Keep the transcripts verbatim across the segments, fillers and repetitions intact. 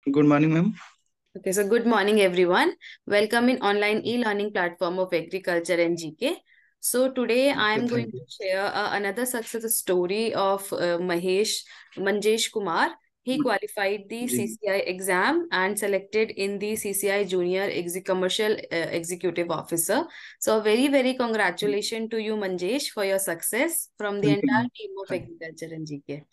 Good morning ma'am. Okay, so good morning, everyone. Welcome in online e-learning platform of agriculture and G K. So today I okay, am going thank to you. share uh, another success story of uh, Mahesh Manjesh Kumar. He qualified the जी, C C I exam and selected in the C C I Junior Ex Commercial uh, Executive Officer. So very, very congratulations to you, Manjesh, for your success from the thank you ma'am. entire team of thank agriculture and G K.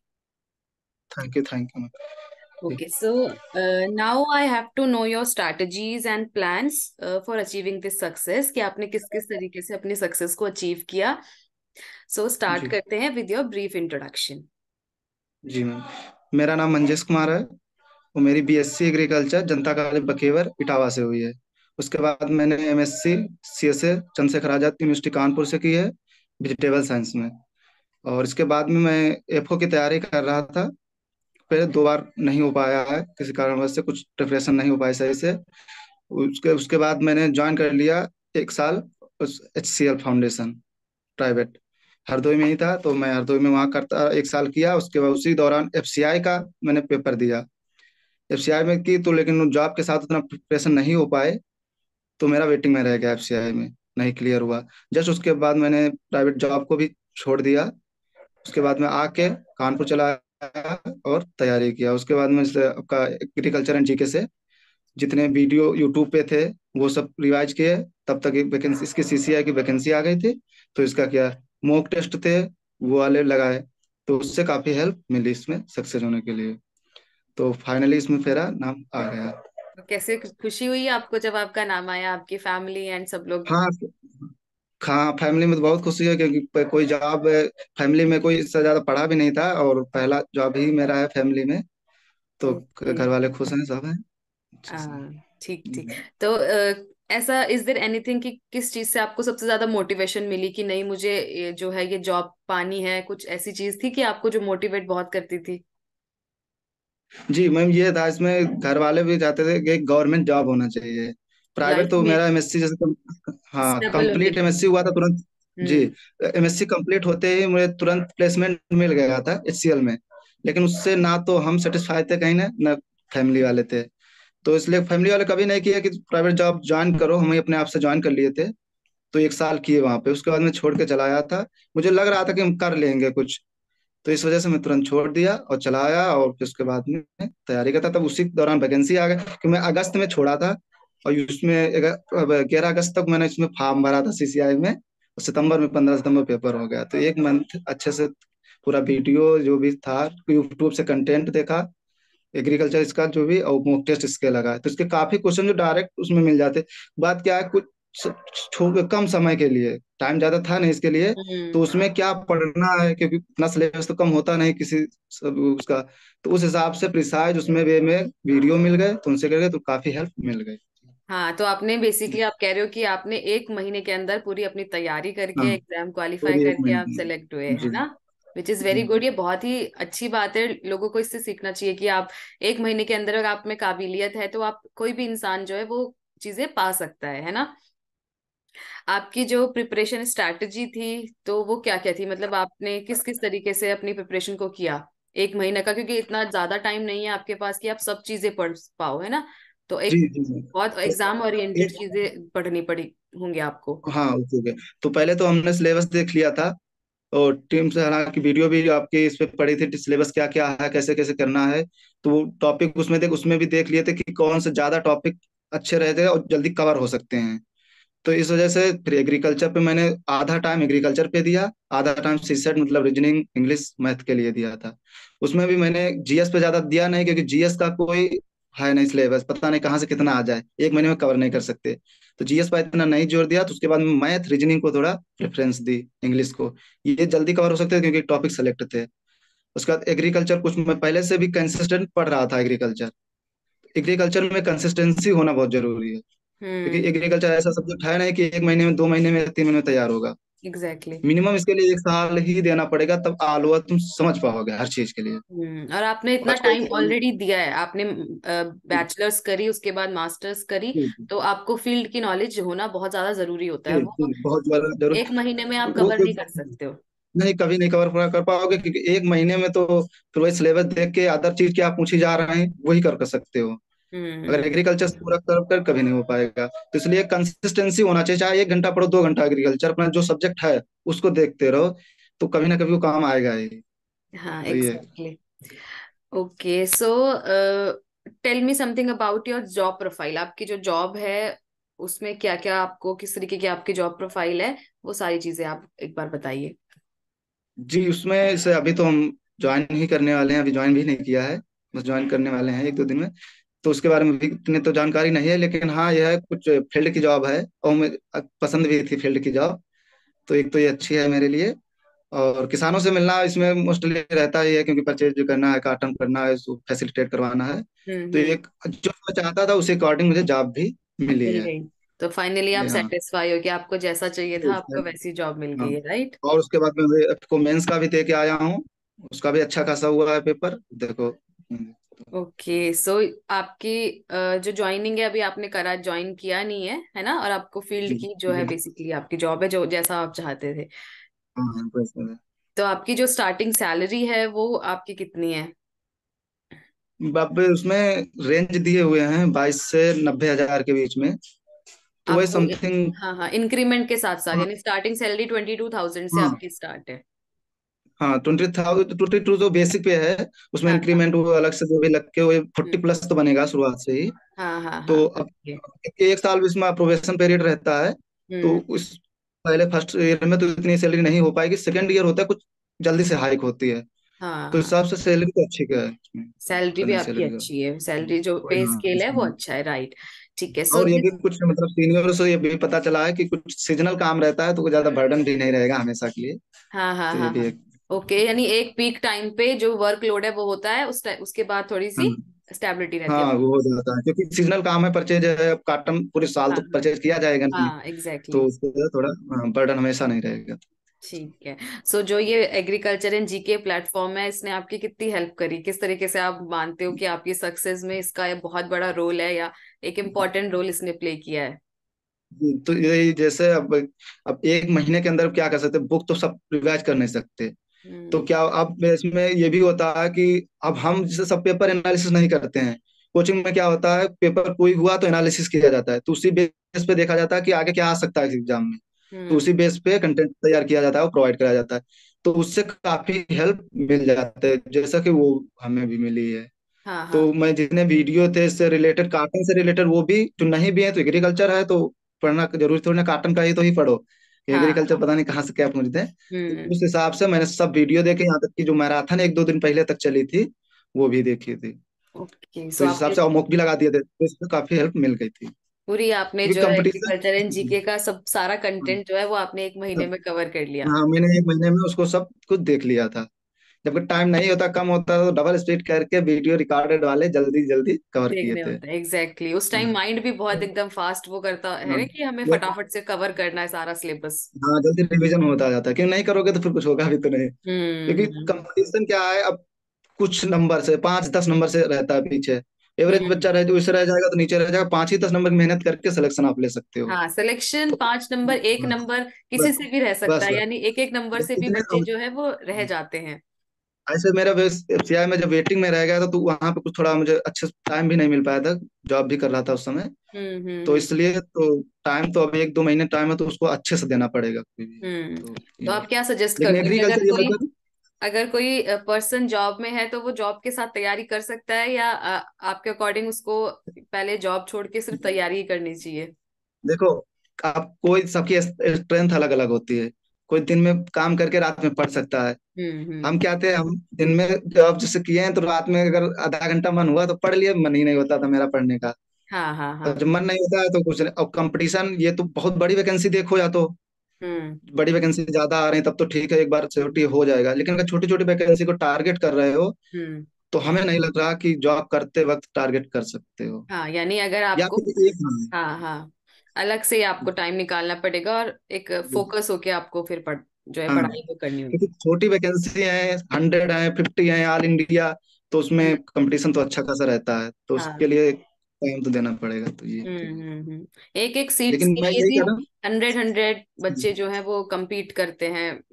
Thank you thank you ma'am. जी Okay, so uh, now I have to know your strategies and plans uh, for achieving this success कि आपने किस किस तरीके से अपनी success को achieve किया. So start जी करते हैं with your brief introduction. जी मैम, मेरा नाम मंजेश कुमार है और मेरी BSc agriculture Janta college Bakewar Etawah से हुई है। उसके बाद मैंने MSc CSA Chandrashekhar Azad university Kanpur से की है, वेजिटेबल साइंस में। और इसके बाद में मैं एफओ की तैयारी कर रहा था। पहले दो बार नहीं हो पाया है, किसी कारणवश से कुछ प्रिपरेशन नहीं हो पाई सही से। उसके उसके बाद मैंने ज्वाइन कर लिया एक साल उस H C L foundation private, Hardoi में ही था। तो मैं हरदोई में वहाँ करता एक साल किया। उसके बाद उसी दौरान एफसीआई का मैंने पेपर दिया। एफसीआई में की तो लेकिन जॉब के साथ उतना प्रिपरेशन नहीं हो पाए, तो मेरा वेटिंग में रह गया, एफसीआई में नहीं क्लियर हुआ। जस्ट उसके बाद मैंने प्राइवेट जॉब को भी छोड़ दिया। उसके बाद मैं आके कानपुर चला आया और तैयारी किया। उसके बाद मैं इस आपका एग्रीकल्चर एंड जीके से जितने वीडियो यूट्यूब पे थे वो सब रिवाइज किए। तब तक एक वैकेंसी, इसकी सीसीआई की वैकेंसी आ गई थी। तो इसका क्या, मॉक टेस्ट थे वो वाले लगाए। तो उससे काफी हेल्प मिली इसमें सक्सेस होने के लिए। तो फाइनली इसमें मेरा नाम आ गया। तो कैसे खुशी हुई आपको जब आपका नाम आया, आपकी फैमिली एंड सब लोग? हाँ। हाँ, फैमिली में तो बहुत खुशी है क्योंकि प- कोई जॉब, फैमिली में कोई इससे ज्यादा पढ़ा भी नहीं था और पहला जॉब ही मेरा है फैमिली में। तो ओके. घर वाले खुश हैं, सब हैं अच्छे से। हाँ, ठीक ठीक. हम्म। तो अ, ऐसा इज देयर एनीथिंग कि किस चीज से आपको सबसे ज्यादा मोटिवेशन मिली कि नहीं, मुझे ये जो है ये जॉब पानी है? कुछ ऐसी चीज थी कि आपको जो मोटिवेट बहुत करती थी? जी मैम, ये था इसमें घर वाले भी चाहते थे कि गवर्नमेंट जॉब होना चाहिए। प्राइवेट लाइफ तो में मेरा एमएससी जैसे कम, हाँ स्टेबल होने कंप्लीट के लिए. एमएससी हुआ था तुरंत। जी, हम्म. एमएससी कंप्लीट होते ही मुझे तुरंत प्लेसमेंट मिल गया था एचसीएल में। लेकिन उससे ना तो हम सेटिस्फाई थे कहीं ना ना फैमिली वाले थे। तो इसलिए फैमिली वाले कभी नहीं किया कि प्राइवेट जॉब ज्वाइन करो, हम ही अपने आप से ज्वाइन कर लिए थे। तो एक साल किए वहां पे, उसके बाद मैं छोड़ के चला आया था। मुझे लग रहा था कि हम कर लेंगे कुछ। तो इस वजह से मैं तुरंत छोड़ दिया और चला आया और फिर उसके बाद में तैयारी करता। तब उसी दौरान वैकेंसी आ गई कि मैं अगस्त में छोड़ा था। और उसमें ग्यारह अगस्त तक मैंने इसमें फॉर्म भरा था सीसीआई में, और सितंबर में पंद्रह सितंबर पेपर हो गया। तो एक मंथ अच्छे से पूरा वीडियो जो भी था यूट्यूब से कंटेंट देखा, एग्रीकल्चर इसका जो भी, और मॉक टेस्ट इसके लगा। तो इसके काफी क्वेश्चन जो डायरेक्ट उसमें मिल जाते। बात क्या है, कुछ स- छो- कम समय के लिए टाइम ज्यादा था नहीं इसके लिए। तो हम्म. उसमें क्या पढ़ना है, क्योंकि इतना सिलेबस तो कम होता नहीं किसी सब उसका। तो उस हिसाब से प्रिसाइज उसमें वे में वीडियो मिल गए, तो उनसे कर गए तो काफी हेल्प मिल गई। हाँ, तो आपने बेसिकली आप कह रहे हो कि आपने एक महीने के अंदर पूरी अपनी तैयारी करके हाँ, एग्जाम क्वालिफाई पूरी एक करके आप महीने सेलेक्ट हुए, में। है जी ना? विच इज वेरी जी गुड. ये बहुत ही अच्छी बात है, लोगों को इससे सीखना चाहिए कि आप एक महीने के अंदर अगर आप में काबिलियत है तो आप, कोई भी इंसान जो है वो चीजें पा सकता है है ना? आपकी जो प्रिपरेशन स्ट्रैटेजी थी तो वो क्या क्या थी? मतलब आपने किस किस तरीके से अपनी प्रिपरेशन को किया एक महीने का, क्योंकि इतना ज्यादा टाइम नहीं है आपके पास कि आप सब चीजें पढ़ पाओ, है ना? तो जी एक जी जी। बहुत तो एग्जाम ओरिएंटेड एक, चीजें पढ़नी पड़ी होंगी आपको. हाँ ओके ओके। तो पहले तो हमने सिलेबस देख लिया था, और टीम से हालांकि वीडियो भी आपके इस पे पड़ी थी, सिलेबस क्या क्या है, कैसे कैसे करना है। तो वो टॉपिक उसमें देख उसमें भी देख लिए थे कि कौन से ज्यादा टॉपिक अच्छे रहते हैं और जल्दी कवर हो सकते हैं। तो इस वजह से फिर एग्रीकल्चर पे मैंने आधा टाइम एग्रीकल्चर पे दिया, आधा टाइम सीसेट मतलब रीजनिंग इंग्लिश मैथ के लिए दिया था। उसमें भी मैंने जीएस पे ज्यादा दिया नहीं, क्योंकि जीएस का कोई है नहीं सिलेबस, पता नहीं कहाँ से कितना आ जाए, एक महीने में कवर नहीं कर सकते। तो जीएस पर इतना नहीं जोर दिया। तो उसके बाद मैथ रीजनिंग को थोड़ा प्रेफरेंस दी, इंग्लिश को। ये जल्दी कवर हो सकते हैं क्योंकि टॉपिक सेलेक्ट थे। उसके बाद एग्रीकल्चर कुछ मैं पहले से भी कंसिस्टेंट पढ़ रहा था एग्रीकल्चर। एग्रीकल्चर में कंसिस्टेंसी होना बहुत जरूरी है, क्योंकि हम्म. एग्रीकल्चर ऐसा सब्जेक्ट है नहीं कि एक महीने में, दो महीने में, तीन महीने में तैयार होगा। एग्जैक्टली. मिनिमम इसके लिए एक साल ही देना पड़ेगा, तब आलुआ तुम समझ पाओगे हर चीज के लिए। हम्म. और आपने इतना आज कोई टाइम एग्जाम। ऑलरेडी दिया है, आपने बैचलर्स करी, उसके बाद मास्टर्स करी, जी जी तो आपको फील्ड की नॉलेज होना बहुत ज्यादा जरूरी होता है, जी और वो जी, बहुत ज्यादा जरूर। एक महीने में आप वो कवर नहीं कर सकते हो. नहीं, कभी नहीं कवर पूरा कर पाओगे, क्योंकि एक महीने में तो फिर वही सिलेबस देख के अदर चीज क्या पूछी जा रहे हैं वही कर कर सकते हो। अगर हम्म। एग्रीकल्चर पूरा कर कर कभी नहीं हो पाएगा, तो इसलिए कंसिस्टेंसी होना चाहिए, चाहे एक घंटा पढ़ो दो घंटा एग्रीकल्चर, अपना जो सब्जेक्ट है उसको देखते रहो, तो कभी ना कभी वो काम आएगा ही। हाँ, तो ये exactly. Okay, so tell me something about your job profile. आपकी जो जॉब है उसमें क्या क्या, आपको किस तरीके की आपकी जॉब प्रोफाइल है, वो सारी चीजें आप एक बार बताइए। जी, उसमें से अभी तो हम ज्वाइन ही करने वाले हैं, अभी ज्वाइन भी नहीं किया है, बस ज्वाइन करने वाले हैं एक दो दिन में। तो उसके बारे में भी इतने तो जानकारी नहीं है, लेकिन हाँ यह है कुछ फील्ड की जॉब है, और मुझे पसंद भी थी फील्ड की जॉब। तो एक तो ये अच्छी है मेरे लिए। और किसानों से मिलना इसमें मोस्टली रहता ही है, क्योंकि परचेज जो करना है, कार्टन करना है, उसको फैसिलिटेट करवाना है। हम्म तो हम्म। एक जो मैं चाहता था उसी अकॉर्डिंग मुझे जॉब भी मिली मिल है। गई। तो फाइनली आप जी हाँ। सेटिस्फाई हो कि आपको जैसा चाहिए जी, था उसमें- आपको वैसी जॉब मिल हाँ। गई है, राइट? और उसके बाद मैं आपको मेंस का भी दे के आया हूँ, उसका भी अच्छा खासा हुआ है पेपर, देखो। हम्म। ओके, सो आपकी अ, जो ज्वाइनिंग है अभी आपने करा, ज्वाइन किया नहीं है है ना? और आपको फील्ड जी की जो है जी। बेसिकली आपकी जॉब है जो जैसा आप चाहते थे। हाँ हाँ, बस बस। तो आपकी जो स्टार्टिंग सैलरी है वो आपकी कितनी है? अब उसमें रेंज दिए हुए हैं बाईस से नब्बे हजार के बीच में, तो वही आपको, समथिंग। हाँ हाँ, इंक्रीमेंट के साथ साथ, हाँ यानी starting salary twenty two thousand से हाँ। आपकी स्टार्ट है? हाँ, ट्वेंटी थाउजेंड, ट्वेंटी टू जो बेसिक पे है, उसमें हाँ हाँ। इंक्रीमेंट वो अलग से जो भी लग के वो फोर्टी हम्म। प्लस तो बनेगा शुरुआत से ही। हाँ हाँ हाँ, तो अब ओके। एक साल भी इसमें प्रोबेशन पीरियड रहता है। तो हम्म। उस पहले फर्स्ट ईयर में तो इतनी सैलरी नहीं हो पाएगी, सेकंड ईयर होता है कुछ जल्दी से हाइक होती है। हाँ तो इस हाँ, हिसाब से सैलरी तो अच्छी का है इसमें, सैलरी भी करंट आपकी सैलरी का। अच्छी है, सैलरी जो वही, पे हाँ स्केल है वो इसमें। अच्छा है, राइट? ठीक है, सो और ये भी दिस। कुछ मतलब सीनियर से ये भी पता चला है कि कुछ सीजनल काम रहता है, तो कोई ज्यादा बर्डन भी नहीं रहेगा हमेशा के लिए। हाँ हाँ तो ये हाँ भी हाँ। एक। ओके, यानी एक पीक टाइम पे जो वर्कलोड है वो होता है, उस टाइम उसके बाद थोड़ी सी हाँ स्टेबिलिटी रहती है। हाँ, वो हो जाता है, क्योंकि सीजनल काम है, परचेज है, अब काटन पूरे साल हाँ तो परचेज किया जाएगा हाँ नहीं। हाँ, तो एग्जैक्टली। उसके लिए थोड़ा बर्डन हमेशा नहीं रहेगा। ठीक है। सो जो ये एग्रीकल्चर एंड जीके प्लेटफॉर्म है, इसने आपकी कितनी हेल्प करी? किस तरीके से आप मानते हो कि आपकी सक्सेस में इसका ये बहुत बड़ा रोल है, या एक इम्पोर्टेंट रोल इसने प्ले किया है? जी, तो ये जैसे अब अब एक महीने के अंदर क्या कर सकते, बुक तो सब रिवाइज कर नहीं सकते। तो हम्म क्या अब इसमें ये भी होता है कि अब हम जैसे सब पेपर एनालिसिस नहीं करते हैं। कोचिंग में क्या होता है, पेपर कोई हुआ तो एनालिसिस किया जाता है, तो उसी बेस पे देखा जाता है कि आगे क्या आ सकता है एग्जाम में। तो हम्म। उसी बेस पे कंटेंट तैयार किया जाता है और प्रोवाइड कराया जाता है। तो उससे काफी हेल्प मिल जाता है, जैसा कि वो हमें भी मिली है। हाँ हाँ तो मैं जितने वीडियो थे इससे रिलेटेड, कार्टन से रिलेटेड, वो भी जो नहीं भी है तो एग्रीकल्चर है तो पढ़ना जरूरी थोड़ी ना, कार्टन का ही तो ही पढ़ो। हाँ एग्रीकल्चर हाँ। पता नहीं कहाँ से क्या पूछते हैं। तो हम्म। उस हिसाब से मैंने सब वीडियो देखे, यहाँ तक कि जो मैराथन एक दो दिन पहले तक चली थी वो भी देखी थी। ओके, तो सो इस हिसाब आपने से और मॉक भी लगा दिए थे, तो इसमें काफी हेल्प मिल गई थी, पूरी, आपने क्योंकि जो है कंपटीशन। एग्रीकल्चर एंड जीके का सब सारा कंटेंट जो है वो आपने एक महीने में कवर कर लिया। हाँ, मैंने एक महीने में उसको सब कुछ देख लिया था। जबकि टाइम नहीं होता, कम होता, तो डबल स्पीड करके वीडियो रिकॉर्डेड वाले जल्दी जल्दी कवर किए देखने थे। होता है, एग्जैक्टली exactly। उस टाइम माइंड भी बहुत एकदम फास्ट वो करता है हाँ ना कि हमें एक- फटाफट से कवर करना है सारा सिलेबस। हाँ, जल्दी रिवीजन होता जाता है, क्यों नहीं करोगे तो फिर कुछ होगा भी तो नहीं। हम्म क्योंकि हम्म कंपटीशन क्या है अब, कुछ नंबर से, पाँच दस नंबर से रहता है पीछे। एवरेज हम्म। बच्चा रहे जो इसे रह जाएगा तो नीचे रह जाएगा, पाँच ही दस नंबर की मेहनत करके सिलेक्शन आप ले सकते हो। हाँ, सिलेक्शन तो पांच नंबर, एक बस नंबर किसी बस से भी रह सकता बस है, बस। यानी एक एक नंबर से भी इतने बच्चे जो है वो रह जाते हैं। ऐसे मेरा एफसीआई में जब वेटिंग में रह गया था, तो वहां पे कुछ थोड़ा मुझे अच्छे टाइम भी नहीं मिल पाया था, जॉब भी कर रहा था उस समय। हम्म तो हम्म इसलिए तो टाइम तो अब एक दो महीने टाइम है, तो उसको अच्छे से देना पड़ेगा कोई भी है। हम्म। तो तो ये है। आप क्या सजेस्ट लेकिन करते हो कि अगर एग्रीकल्चर ये कोई, मतलब, अगर कोई पर्सन जॉब में है तो वो जॉब के साथ तैयारी कर सकता है, या अ, आपके अकॉर्डिंग उसको पहले जॉब छोड़ के सिर्फ तैयारी ही करनी चाहिए? देखो, आप कोई सबकी स्ट्रेंथ अलग अलग होती है। कोई दिन में काम करके रात में पढ़ सकता है। हम्म हम्म। हम क्या थे, हम दिन में जॉब जैसे किए हैं, तो रात में अगर आधा घंटा मन हुआ तो पढ़ लिया, मन ही नहीं होता था मेरा पढ़ने का। हाँ हाँ हाँ। और जब मन नहीं होता है तो कुछ नहीं। और कंपटीशन ये तो बहुत बड़ी वैकेंसी देखो, या तो हम्म बड़ी वैकेंसी ज्यादा आ रही है तब तो ठीक है, एक बार सिक्योरिटी हो जाएगा, लेकिन अगर छोटी छोटी वैकेंसी को टारगेट कर रहे हो, हम्म। तो हमें नहीं लग रहा कि जॉब करते वक्त टारगेट कर सकते हो। हाँ, यानी अगर या आपको, फिर एक, हाँ हाँ, अलग से आपको टाइम निकालना पड़ेगा और एक फोकस होके आपको फिर पढ़ जो है हाँ, पढ़ाई को करनी क्योंकि होगी। छोटी वैकेंसी है, हंड्रेड है, फिफ्टी है ऑल इंडिया, तो हम्म। उसमें कंपटीशन तो अच्छा खासा रहता है, तो उसके हाँ। लिए टाइम तो देना पड़ेगा, तो ये तो हम्म है। हम्म हम्म। एक एक सीट्स लेकिन के मैं लिए यही भी कह रहा हूँ। हंड्रेड हंड्रेड बच्चे जो हैं वो compete करते हैं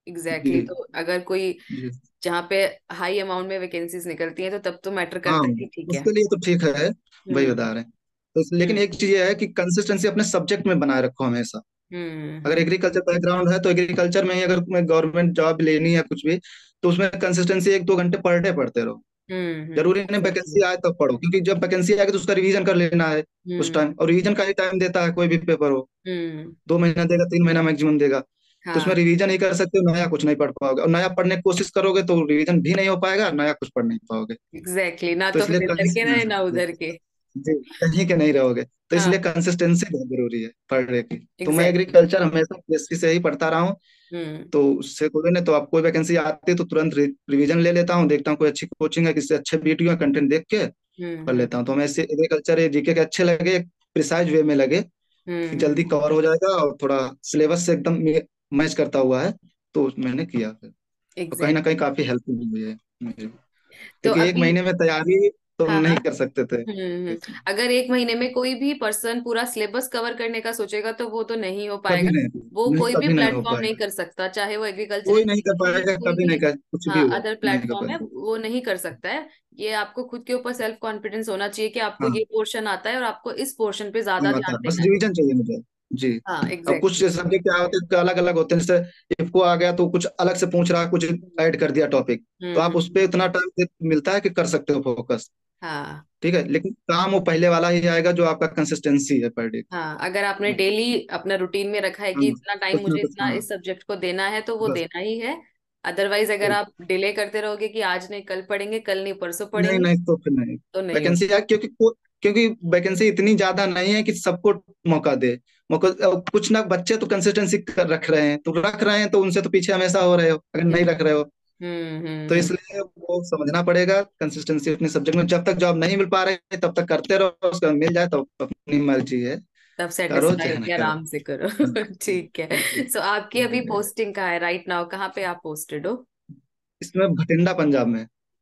एग्जैक्टली जी exactly. तो अगर कोई जी। जहाँ पे हाई अमाउंट में वैकेंसीज निकलती हैं तो तब तो मैटर हाँ, करता है कि ठीक है। उसके लिए तो ठीक है, वही हम्म बता रहे हैं। तो इस- लेकिन हम्म एक चीज ये है कि कंसिस्टेंसी अपने सब्जेक्ट में बनाए रखो हमेशा। हम्म अगर हम्म एग्रीकल्चर बैकग्राउंड है तो एग्रीकल्चर में ही अगर तुम्हें गवर्नमेंट जॉब लेनी है कुछ भी, तो उसमें कंसिस्टेंसी एक दो घंटे पर डे पढ़ते रहो। हम्म हम्म जरूरी नहीं एग्जैक्टली। वैकेंसी आए तब पढ़ो, क्योंकि जब वैकेंसी आएगी तो उसका रिवीजन कर लेना है उस हम्म टाइम, और रिवीजन का ही टाइम देता है कोई भी पेपर हो। हम्म दो महीना देगा, तीन महीना मैक्सिमम देगा। तो उसमें हाँ रिवीजन ही कर सकते हो, नया कुछ नहीं पढ़ पाओगे, और नया पढ़ने की कोशिश करोगे तो रिवीजन भी नहीं हो पाएगा, नया कुछ पढ़ नहीं पाओगे। Exactly exactly. ना तो तो इसलिए फिर इधर कहीं के से रहे नहीं ना रहोगे। उधर के। जी, कहीं के नहीं रहोगे। तो हाँ इसलिए कंसिस्टेंसी बहुत जरूरी है पढ़ने की। तो मैं एग्जैक्टली exactly. एग्रीकल्चर हमेशा बीएससी से ही पढ़ता रहा हूँ। हम्म तो उससे कोई नहीं, तो आप कोई वैकेंसी आती है तो तुरंत रि, रिवीजन ले लेता हूँ, देखता हूँ कोई अच्छी कोचिंग है, किसी अच्छे वीडियो कंटेंट देख के हम्म पढ़ हम्म लेता हूँ। तो हमें ऐसे एग्रीकल्चर जीके के अच्छे लगे, प्रिसाइज वे में लगे कि हम्म जल्दी हम्म कवर हो जाएगा और थोड़ा सिलेबस से एकदम मैच करता हुआ है। तो मैंने किया फिर, तो कहीं ना एग्जैक्टली कहीं exactly. काफी हेल्प हुई है मुझे। तो क्योंकि एक अभी महीने में तैयारी तो हम हाँ हाँ नहीं कर सकते थे। हम्म हम्म। अगर एक महीने में कोई भी पर्सन पूरा सिलेबस कवर करने का सोचेगा तो वो तो नहीं हो कभी पाएगा। नहीं, वो नहीं कोई भी कभी नहीं हो प्लेटफॉर्म नहीं पाएगा। कर सकता, चाहे वो एग्रीकल्चर कोई नहीं कर इंजीनियरिंग या पाएगा, कोई कभी भी नहीं कर, कुछ भी हाँ हो अदर नहीं कर प्लेटफॉर्म है, पाएगा। वो नहीं कर सकता है। ये आपको खुद के ऊपर सेल्फ कॉन्फिडेंस होना चाहिए कि आपको हाँ ये पोर्शन आता है और आपको इस पोर्शन पे हाँ, ज्यादा आता ध्यान है, बस देना है। रिवीजन चाहिए मुझे। जी। हाँ अब कुछ एग्जैक्टली सब्जेक्ट क्या होते हैं, अलग अलग होते हैं, जैसे इफको आ गया तो कुछ अलग से पूछ रहा है, कुछ ऐड कर दिया टॉपिक। तो हम्म आप उस हम्म पर इतना टाइम मिलता है कि कर सकते हो फोकस। हाँ ठीक है, लेकिन काम वो पहले वाला ही आएगा जो आपका कंसिस्टेंसी है पर डे। हाँ अगर आपने डेली अपना रूटीन में रखा है हाँ, कि इतना टाइम कुछ ना मुझे कुछ, इतना हाँ, इस सब्जेक्ट को देना है तो वो बस। देना ही है। अदरवाइज अगर आप डिले करते रहोगे कि आज नहीं कल पढ़ेंगे, कल नहीं परसों नहीं पढ़ेंगे, नहीं, तो फिर नहीं। तो नहीं हो। वैकेंसी है, क्योंकि को- क्योंकि वैकेंसी इतनी ज्यादा नहीं है कि सबको मौका दे। मौका अ, कुछ ना, बच्चे तो कंसिस्टेंसी रख रहे हैं, तो रख रहे हैं तो उनसे तो पीछे हमेशा हो रहे हो अगर नहीं रख रहे हो। हम्म हम्म तो हम्म इसलिए वो समझना पड़ेगा कंसिस्टेंसी अपने सब्जेक्ट में, जब तक जॉब नहीं मिल पा रही है तब तक करते रहो, उसका मिल जाए तो अपनी मर्जी है, तब करो सेटिस्फाई चाहे ना होके करो। आराम से करो। हाँ, ठीक जी, है। सो आपकी अभी जी। पोस्टिंग कहाँ है राइट नाउ, कहाँ पे आप पोस्टेड हो? इसमें भटिंडा पंजाब में।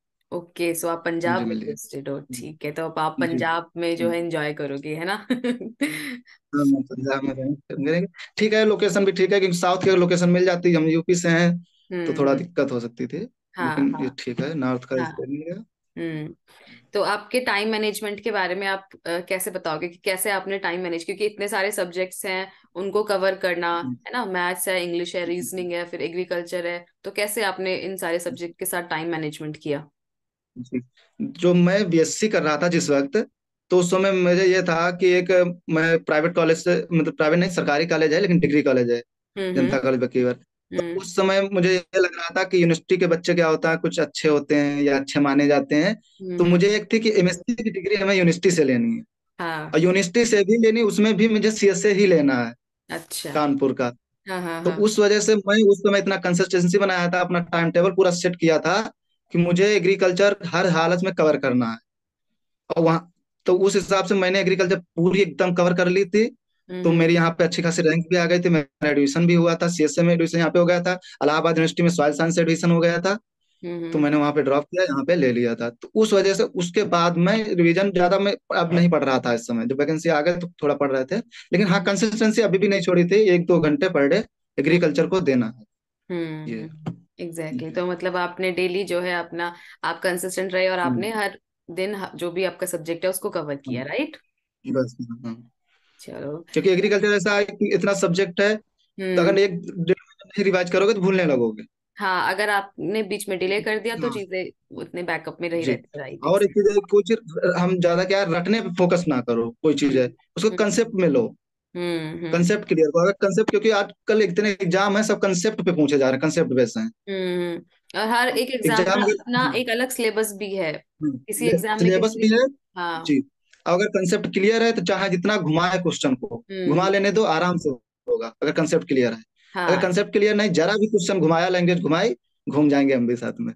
ओके सो आप मुझे पंजाब में मिली है। पोस्टेड हो, ठीक है। तो अब आप जी पंजाब में जो जी। है एंजॉय करोगे, है ना? हाँ, मैं पंजाब में रहेंगे। ठीक है, लोकेशन भी ठीक है, क्योंकि साउथ की लोकेशन मिल जाती, हम यूपी से हैं तो हम्म थोड़ा हम्म दिक्कत हो सकती थी। हाँ लेकिन ये हाँ ठीक है, नॉर्थ का हाँ इसलिए नहीं है। हम्म। तो आपके टाइम मैनेजमेंट के बारे में आप अ, कैसे बताओगे कि कैसे आपने टाइम मैनेज, क्योंकि इतने सारे सब्जेक्ट्स हैं उनको कवर करना, है ना? मैथ्स है, इंग्लिश है, रीजनिंग है, फिर एग्रीकल्चर है, तो कैसे आपने इन सारे सब्जेक्ट के साथ टाइम मैनेजमेंट किया? जी। जो मैं बीएससी कर रहा था जिस वक्त, तो उस समय मुझे ये था कि एक, मैं प्राइवेट कॉलेज से, मतलब प्राइवेट नहीं, सरकारी कॉलेज है लेकिन डिग्री कॉलेज है, हम्म हम्म जनता कॉलेज बकीवर। तो हम्म उस समय मुझे ये लग रहा था कि यूनिवर्सिटी के बच्चे क्या होता है, कुछ अच्छे होते हैं या अच्छे माने जाते हैं। हम्म तो हम्म, मुझे एक थी कि एमएससी की डिग्री हमें यूनिवर्सिटी से लेनी है, हाँ और यूनिवर्सिटी से भी लेनी, उसमें भी मुझे सीएसए ही लेना है, अच्छा कानपुर का। हाँ हाँ तो हाँ उस वजह से मैं उस समय इतना कंसिस्टेंसी बनाया था, अपना टाइम टेबल पूरा सेट किया था कि मुझे एग्रीकल्चर हर हालत में कवर करना है। और वहाँ, तो उस हिसाब से मैंने एग्रीकल्चर पूरी एकदम कवर कर ली थी। तो हम्म मेरी यहाँ पे अच्छी खासी रैंक भी आ गई थी, मेरा एडमिशन भी हुआ था, सीएसए में एडमिशन यहाँ पे हो गया था, इलाहाबाद यूनिवर्सिटी में सॉइल साइंस से एडमिशन हो गया था। हम्म तो हम्म मैंने वहाँ पे ड्रॉप किया, यहाँ पे ले लिया था। तो उस वजह से उसके बाद मैं रिवीजन ज्यादा मैं अब नहीं पढ़ रहा था, इस समय जब वैकेंसी आ गए तो थोड़ा पढ़ रहे थे। लेकिन हाँ, कंसिस्टेंसी अभी भी नहीं छोड़ी थी, एक दो घंटे पर डे हम्म एग्रीकल्चर को देना है। हम्म ये। हम्म एग्जैक्टली। जी। तो मतलब आपने डेली जो है अपना, आप कंसिस्टेंट रहे और हम्म, आपने हर दिन ह- जो भी आपका सब्जेक्ट है उसको कवर हाँ, किया, राइट? बस, हाँ। चलो। क्योंकि एग्रीकल्चर ऐसा है कि इतना सब्जेक्ट है, तो हम्म अगर एक डेढ़ महीने नहीं रिवाइज करोगे तो भूलने लगोगे। हाँ अगर आपने बीच में डिले कर दिया तो हाँ, चीजें उतने बैकअप में रही जी। रहती, राइट? और एक चीज है, कोई चीज हम ज्यादा क्या है, रटने पे फोकस ना करो, कोई चीज है उसको हम्म कंसेप्ट में लो। हम्म हम्म कंसेप्ट क्लियर करो, अगर कंसेप्ट, क्योंकि आजकल इतने एग्जाम है सब कंसेप्ट पे पूछे जा रहे हैं, कंसेप्ट बेस्ड हैं। हम्म और हर एक एग्जाम एग्जाम, का अपना एक अलग सिलेबस भी है, किसी एग्जाम में सिलेबस भी किसी। है। हाँ जी। अगर कंसेप्ट क्लियर है तो चाहे जितना घुमाए क्वेश्चन को, हम्म घुमा लेने दो, आराम से होगा अगर कंसेप्ट क्लियर है। अगर हाँ। कंसेप्ट क्लियर नहीं, जरा भी क्वेश्चन घुमाया, लैंग्वेज घुमाई, घूम जाएंगे हम भी साथ में।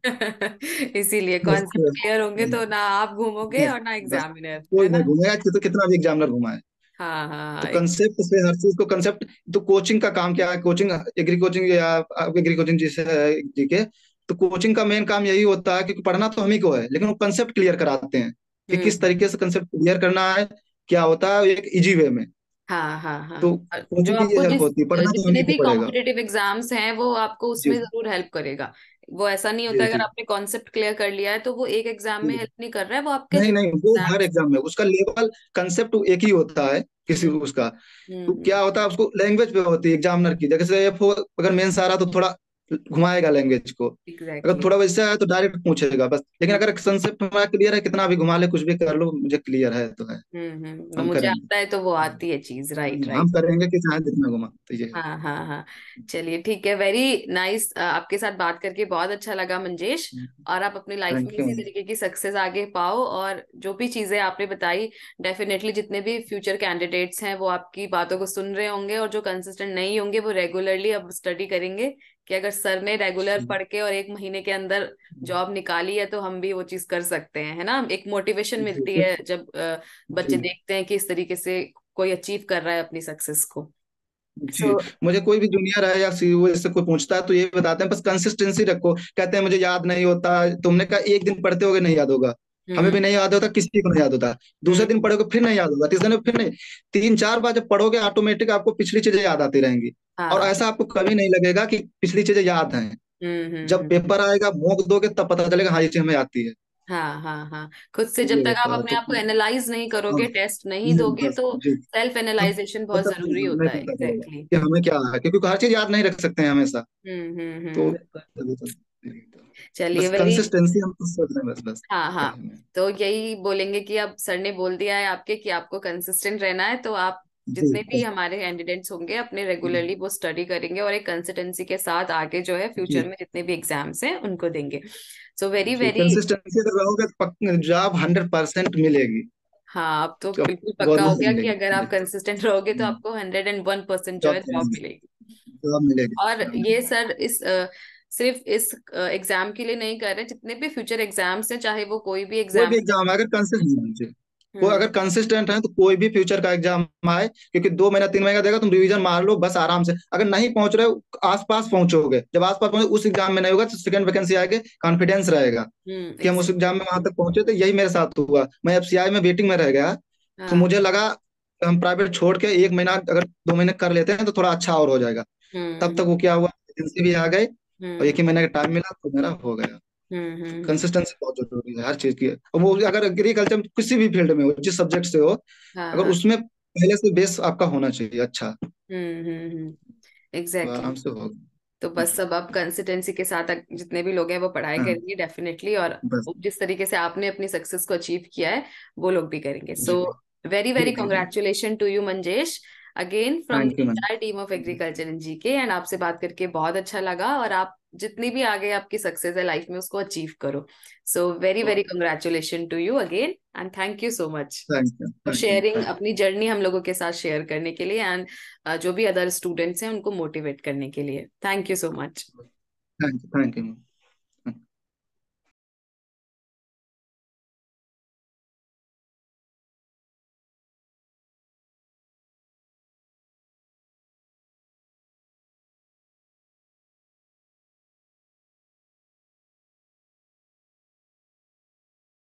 इसीलिए बस, कॉन्सेप्ट क्लियर होंगे तो ना आप घूमोगे बस, और ना बस, एग्जामिनर, है कोई ना? नहीं घूमेगा कि तो कितना भी एग्जामिनर घुमाए। हाँ हाँ तो हाँ एक- कंसेप्ट से हर चीज को कंसेप्ट। तो कोचिंग का काम क्या है, कोचिंग, एग्री कोचिंग या एग्री कोचिंग जिसे है जी के, तो कोचिंग का मेन काम यही होता है, क्योंकि पढ़ना तो हम ही को है, लेकिन वो कंसेप्ट क्लियर कराते हैं कि किस हम्म तरीके से कंसेप्ट क्लियर करना है, क्या होता है एक इजी वे में। हाँ हाँ हाँ। तो और जो उनकी ये आपको हेल्प जिस होती है, पढ़ना तो जितने उन्हीं भी को पड़ेगा। कॉम्पिटिटिव एग्जाम्स हैं वो आपको जी उसमें जरूर हेल्प करेगा। वो ऐसा नहीं होता जी अगर जी आपने कॉन्सेप्ट क्लियर कर लिया है तो वो एक एग्जाम में जी। हेल्प नहीं कर रहा है, वो आपके नहीं नहीं, वो हर एग्जाम्स। एग्जाम में उसका लेवल कंसेप्ट एक ही होता है किसी हम्म उसका। तो हम्म क्या होता है, उसको लैंग्वेज पे होती है एग्जामिनर की, जैसे एफ अगर मेंस आ रहा तो थोड़ा घुमाएगा लैंग्वेज को। अगर एग्जैक्टली। थोड़ा वैसा है तो डायरेक्ट पूछेगा बस, लेकिन अगर कंसेप्ट हमारा क्लियर है, कितना भी घुमा ले कुछ भी कर लो, मुझे क्लियर है तो है। हम्म हम्म वो हम मुझे करेंगे। आता है तो वो आती है चीज, राइट हम्म, हम राइट। करेंगे कि चाहे जितना घुमा तो ये है। हाँ हाँ हाँ। चलिए ठीक है, वेरी नाइस। आपके साथ बात करके बहुत अच्छा लगा मंजेश। और आप अपनी लाइफ में थैंक यू। इसी तरीके की सक्सेस आगे पाओ, और जो भी चीजें आपने बताई, डेफिनेटली जितने भी फ्यूचर कैंडिडेट्स हैं वो आपकी बातों को सुन रहे होंगे, और जो कंसिस्टेंट नहीं होंगे वो रेगुलरली अब स्टडी करेंगे कि अगर सर ने रेगुलर पढ़ के और एक महीने के अंदर जॉब निकाली है तो हम भी वो चीज कर सकते हैं, है ना। एक मोटिवेशन जी मिलती जी है जब अ, बच्चे जी देखते हैं कि इस तरीके से कोई अचीव कर रहा है अपनी सक्सेस को। जी। सो मुझे कोई भी जूनियर है या सीईओ इससे कोई पूछता है तो ये बताते हैं, बस कंसिस्टेंसी रखो। कहते हैं मुझे याद नहीं होता। तुमने कहा एक दिन पढ़ते होगे नहीं याद होगा। हमें हम्म भी नहीं याद होता, किसी को नहीं याद होता। दूसरे दिन हम्म। पढ़ोगे फिर नहीं याद होगा, तीसरे दिन फिर नहीं। तीन चार बार जब पढ़ोगे ऑटोमेटिक आपको पिछली चीजें याद आती रहेंगी। और हाँ। ऐसा आपको कभी नहीं लगेगा कि पिछली चीजें याद हैं। हम्म हम्म जब हम्म। पेपर आएगा मोक दोगे तब पता चलेगा हाँ ये चीज हमें आती है। हाँ हाँ हाँ। खुद से तो जब ये तक आप होता है अपने तो। आप को एनालाइज नहीं हाँ। करोगे, टेस्ट नहीं हम्म, दोगे, बस तो जी। सेल्फ तब एनालाइजेशन तब बहुत तक जरूरी नहीं नहीं होता है, पता चलेगा एग्जैक्टली। कि हमें क्या है, क्योंकि हर चीज याद नहीं रख सकते हैं हमेशा। हम्म हम्म हम्म तो बिल्कुल। तभी तो। तो चलिए, बस वेरी। कंसिस्टेंसी हम तो सोच रहे हैं, बस बस हाँ हाँ। क्या है हमें। तो यही बोलेंगे कि अब सर ने बोल दिया है आपके कि आपको कंसिस्टेंट रहना है, तो आप जी जितने भी बस। हमारे कैंडिडेट्स होंगे अपने जी रेगुलरली वो स्टडी करेंगे, और एक कंसिस्टेंसी के साथ आगे जो है जी फ्यूचर में जितने भी एग्जाम्स हैं उनको देंगे। सो वेरी जी। वेरी। कंसिस्टेंसी अगर रहोगे तो पक जॉब हंड्रेड परसेंट मिलेगी। हाँ, अब तो जॉब बिल्कुल पक्का हो गवर्नमेंट गया कि मिलेगी अगर जी। आप कंसिस्टेंट रहोगे तो हम्म, आपको हंड्रेड एंड वन परसेंट जो जॉब है तो जॉब मिलेगी। मिलेगी। जॉब मिलेगी। और जॉब ये मिलेगी। सर इस अ, सिर्फ इस एग्जाम के लिए नहीं कर रहे, जितने भी फ्यूचर एग्जाम्स हैं चाहे वो कोई भी कोई एग्जाम भी है। एग्जाम है, अगर कंसिस्टेंट कोई हम्म अगर कंसिस्टेंट है तो कोई भी फ्यूचर का एग्जाम आए, क्योंकि दो महीना तीन महीना देगा, तुम रिवीजन मार लो बस आराम से। अगर नहीं पहुंच रहे हो आसपास पहुंचोगे, जब आसपास पहुंचे उस एग्जाम में नहीं होगा तो सेकंड वैकेंसी आएगी, कॉन्फिडेंस रहेगा हम्म कि हम उस एग्जैक्ट। एग्जाम में वहां तक पहुंचे। तो यही मेरे साथ हुआ, मैं एफसीआई में वेटिंग में रह गया। तो हाँ। मुझे लगा कि हम प्राइवेट छोड़ के एक महीना अगर दो महीने कर लेते हैं तो थोड़ा अच्छा और हो जाएगा। तब हम्म तक वो क्या हुआ, वैकेंसी भी आ गई और एक हम्म ही महीने का टाइम मिला तो मेरा हो गया। हम्म तो हम्म हम्म। कंसिस्टेंसी बहुत जरूरी है हर चीज की। और वो अगर एग्रीकल्चर में किसी भी फील्ड में हो, जिस सब्जेक्ट से हो, हाँ अगर हाँ। उसमें पहले से बेस आपका होना चाहिए अच्छा, हम्म हम्म हम्म। तो एग्जैक्टली। आराम से होगा। तो बस सब आप कंसिस्टेंसी के साथ अग- जितने भी लोग हैं वो पढ़ाई हाँ करेंगे डेफिनेटली, और बस। जिस तरीके से आपने अपनी सक्सेस को अचीव किया है वो लोग भी करेंगे। जी सो वेरी जी वेरी जी जी। Congratulation to you Manjesh, again from the thank you ma'am. Entire team of agriculture in GK. And आपसे बात करके बहुत अच्छा लगा, और आप जितनी भी आगे आपकी सक्सेस है लाइफ में उसको अचीव करो। So very very congratulation to you again, and thank you so much thank you for thank you sharing thank अपनी जर्नी हम लोगों के साथ शेयर करने के लिए, एंड जो भी अदर स्टूडेंट्स हैं उनको मोटिवेट करने के लिए। Thank you so much. You thank you thank you.